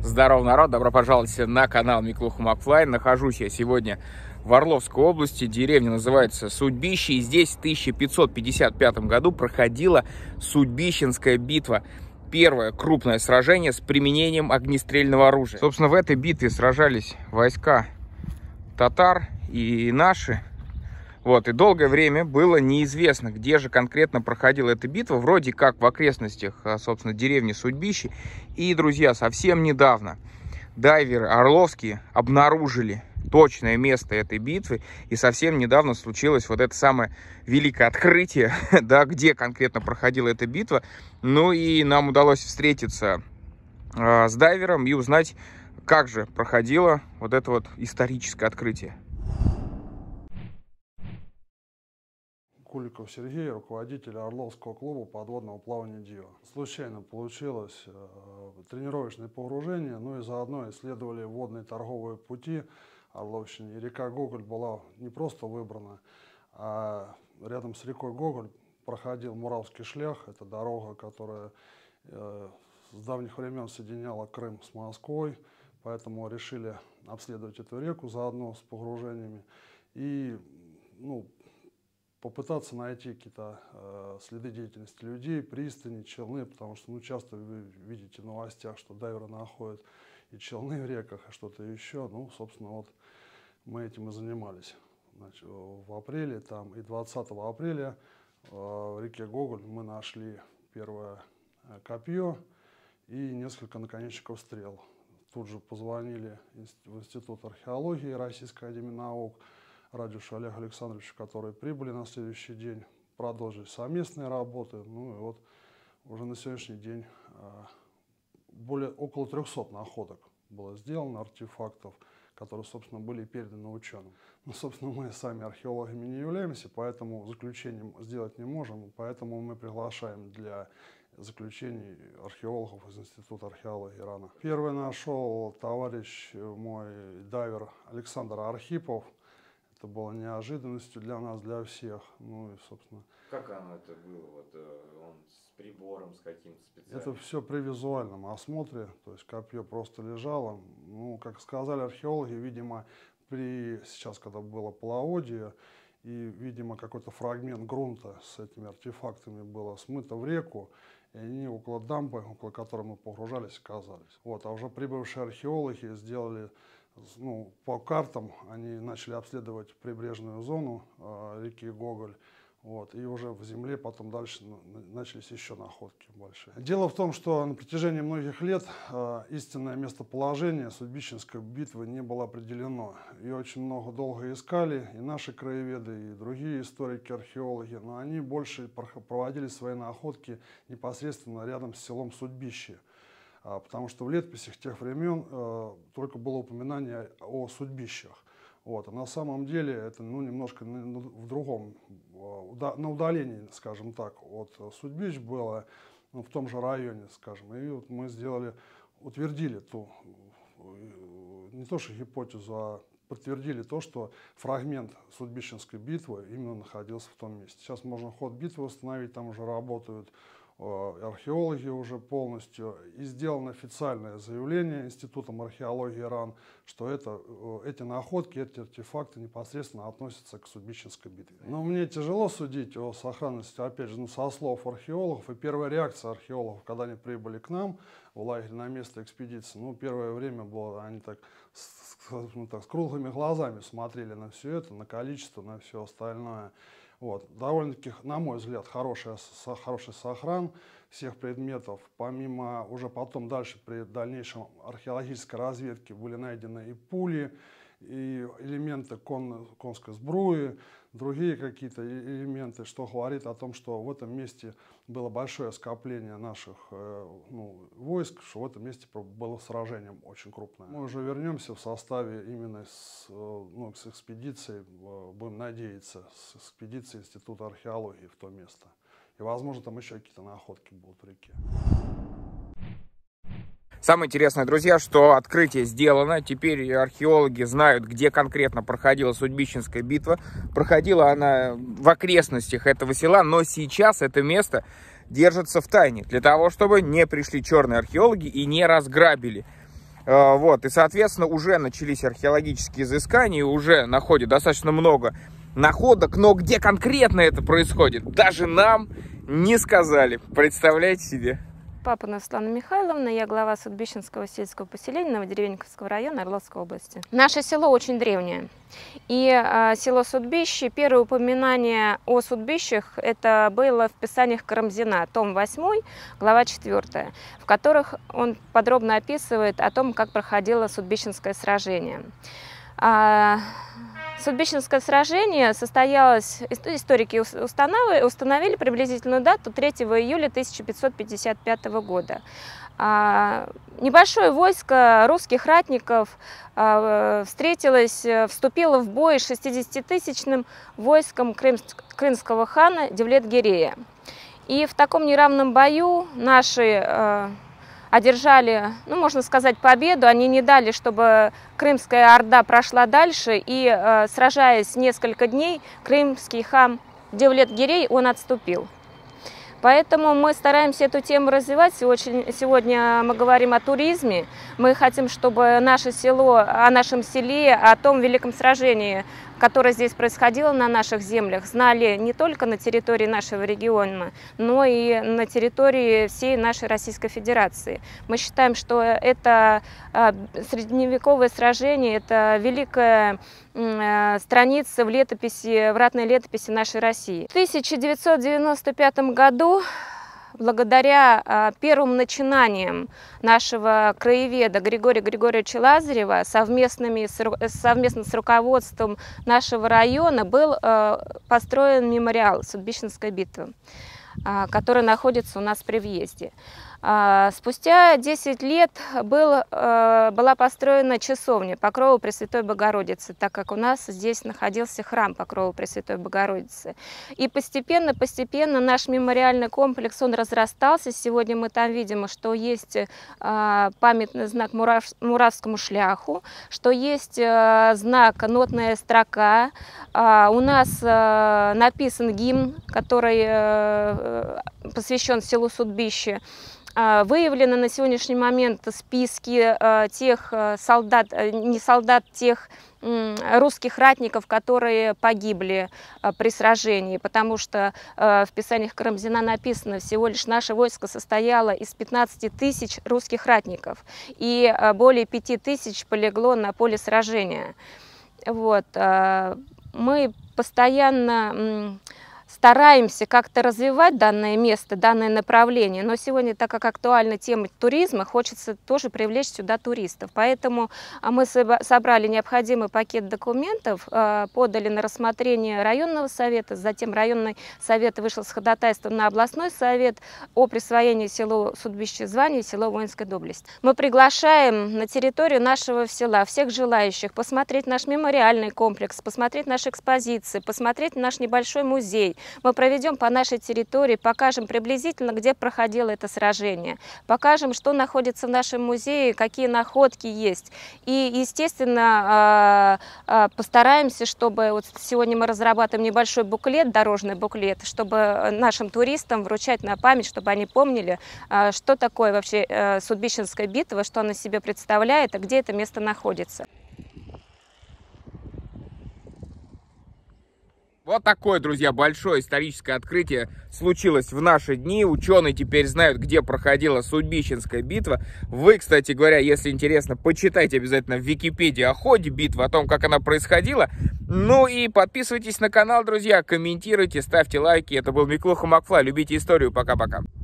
Здорово, народ! Добро пожаловать на канал Миклуха Макфлайн. Нахожусь я сегодня в Орловской области. Деревня называется Судьбище. И здесь в 1555 году проходила Судьбищенская битва. Первое крупное сражение с применением огнестрельного оружия. Собственно, в этой битве сражались войска татар и наши. Вот, и долгое время было неизвестно, где же конкретно проходила эта битва. Вроде как в окрестностях, собственно, деревни Судьбище. И, друзья, совсем недавно дайверы орловские обнаружили точное место этой битвы. И совсем недавно случилось вот это самое великое открытие, да, где конкретно проходила эта битва. Ну и нам удалось встретиться с дайвером и узнать, как же проходило вот это вот историческое открытие. Куликов Сергей, руководитель Орловского клуба подводного плавания «Дива». Случайно получилось тренировочное погружение, ну и заодно исследовали водные торговые пути Орловщины. И река Гоголь была не просто выбрана, а рядом с рекой Гоголь проходил Муравский шлях. Это дорога, которая с давних времен соединяла Крым с Москвой, поэтому решили обследовать эту реку заодно с погружениями и попытаться найти какие-то следы деятельности людей, пристани, челны, потому что часто вы видите в новостях, что дайверы находят и челны в реках, и что-то еще. Ну, собственно, вот мы этим и занимались. Значит, в апреле, там и 20 апреля в реке Гоголь мы нашли первое копье и несколько наконечников стрел. Тут же позвонили в Институт археологии Российской академии наук Радюшу Олегу Александровичу, которые прибыли на следующий день, продолжили совместные работы. Ну и вот уже на сегодняшний день около 300 находок было сделано, артефактов, которые, собственно, были переданы ученым. Но, собственно, мы сами археологами не являемся, поэтому заключением сделать не можем, поэтому мы приглашаем для заключений археологов из Института археологии ИРАНа. Первый нашел товарищ мой дайвер Александр Архипов. Это было неожиданностью для нас, для всех. Ну и, собственно... Как оно это было? Вот он с прибором, с каким-то специальным? Это все при визуальном осмотре. То есть копье просто лежало. Ну, как сказали археологи, видимо, сейчас, когда было половодье, и, видимо, какой-то фрагмент грунта с этими артефактами было смыто в реку, и они около дамбы, около которой мы погружались, оказались. Вот, а уже прибывшие археологи сделали... по картам они начали обследовать прибрежную зону реки Гоголь, вот, и уже в земле потом дальше начались еще находки большие. Дело в том, что на протяжении многих лет истинное местоположение Судьбищенской битвы не было определено. Ее очень долго искали, и наши краеведы, и другие историки, археологи, но они больше проводили свои находки непосредственно рядом с селом Судьбище. Потому что в летописях тех времен только было упоминание о судьбищах. Вот. А на самом деле это немножко в другом, на удалении, скажем так, от судьбищ было, в том же районе, скажем. И вот мы утвердили ту, не то что гипотезу, а подтвердили то, что фрагмент Судьбищенской битвы именно находился в том месте. Сейчас можно ход битвы установить, там уже работают археологи уже полностью, и сделано официальное заявление Институтом археологии ИРАН, что эти находки, эти артефакты непосредственно относятся к Судьбищенской битве. Но мне тяжело судить о сохранности, опять же, со слов археологов, и первая реакция археологов, когда они прибыли к нам в лагерь на место экспедиции, первое время было, они так с круглыми глазами смотрели на все это, на количество, на все остальное. Вот. Довольно-таки, на мой взгляд, хороший сохран всех предметов. Помимо, уже потом дальше при дальнейшем археологической разведке были найдены и пули, и элементы конской сбруи, другие какие-то элементы, что говорит о том, что в этом месте было большое скопление наших войск, что в этом месте было сражение очень крупное. Мы уже вернемся в составе именно с экспедицией, будем надеяться, с экспедицией Института археологии в то место. И, возможно, там еще какие-то находки будут в реке. Самое интересное, друзья, что открытие сделано. Теперь археологи знают, где конкретно проходила Судьбищенская битва. Проходила она в окрестностях этого села, но сейчас это место держится в тайне, для того, чтобы не пришли черные археологи и не разграбили Вот, и, соответственно, уже начались археологические изыскания, уже находят достаточно много находок, но где конкретно это происходит, даже нам не сказали. Представляете себе? Папина Светлана Михайловна, я глава Судьбищенского сельского поселения Новодеревеньковского района Орловской области. Наше село очень древнее. И село Судьбище, первое упоминание о Судьбищах, это было в писаниях Карамзина, том 8, глава 4, в которых он подробно описывает о том, как проходило Судьбищенское сражение. Судьбищенское сражение состоялось, историки установили приблизительную дату 3 июля 1555 года. Небольшое войско русских ратников вступило в бой с 60-тысячным войском крымского хана Девлет-Гирея. И в таком неравном бою наши одержали, ну, можно сказать, победу. Они не дали, чтобы Крымская Орда прошла дальше. И, сражаясь несколько дней, крымский хан Девлет-Гирей, он отступил. Поэтому мы стараемся эту тему развивать. Сегодня мы говорим о туризме. Мы хотим, чтобы наше село, о нашем селе, о том великом сражении, которое здесь происходило на наших землях, знали не только на территории нашего региона, но и на территории всей нашей Российской Федерации. Мы считаем, что это средневековое сражение, это великая страница в летописи, в ратной летописи нашей России. В 1995 году, благодаря первым начинаниям нашего краеведа Григория Григорьевича Лазарева, совместно с руководством нашего района был построен мемориал Судьбищенской битвы, который находится у нас при въезде. Спустя 10 лет была построена часовня Покрова Пресвятой Богородицы, так как у нас здесь находился храм Покрова Пресвятой Богородицы. И постепенно наш мемориальный комплекс, он разрастался. Сегодня мы там видим, что есть памятный знак Муравскому шляху, что есть знак «Нотная строка». У нас написан гимн, который посвящен селу Судьбище. Выявлены на сегодняшний момент списки тех солдат, тех русских ратников, которые погибли при сражении, потому что в писаниях Карамзина написано, всего лишь наше войско состояло из 15 тысяч русских ратников, и более 5 тысяч полегло на поле сражения. Вот. Мы постоянно стараемся как-то развивать данное место, данное направление, но сегодня, так как актуальна тема туризма, хочется тоже привлечь сюда туристов. Поэтому мы собрали необходимый пакет документов, подали на рассмотрение районного совета, затем районный совет вышел с ходатайством на областной совет о присвоении селу Судьбище звания село воинской доблести. Мы приглашаем на территорию нашего села всех желающих посмотреть наш мемориальный комплекс, посмотреть наши экспозиции, посмотреть наш небольшой музей. Мы проведем по нашей территории, покажем приблизительно, где проходило это сражение, покажем, что находится в нашем музее, какие находки есть. И, естественно, постараемся, чтобы вот сегодня мы разрабатываем небольшой буклет, дорожный буклет, чтобы нашим туристам вручать на память, чтобы они помнили, что такое вообще Судьбищенская битва, что она себе представляет, и где это место находится. Вот такое, друзья, большое историческое открытие случилось в наши дни. Ученые теперь знают, где проходила Судьбищенская битва. Вы, кстати говоря, если интересно, почитайте обязательно в Википедии о ходе битвы, о том, как она происходила. Ну и подписывайтесь на канал, друзья, комментируйте, ставьте лайки. Это был Миклуха Макфлай. Любите историю. Пока-пока.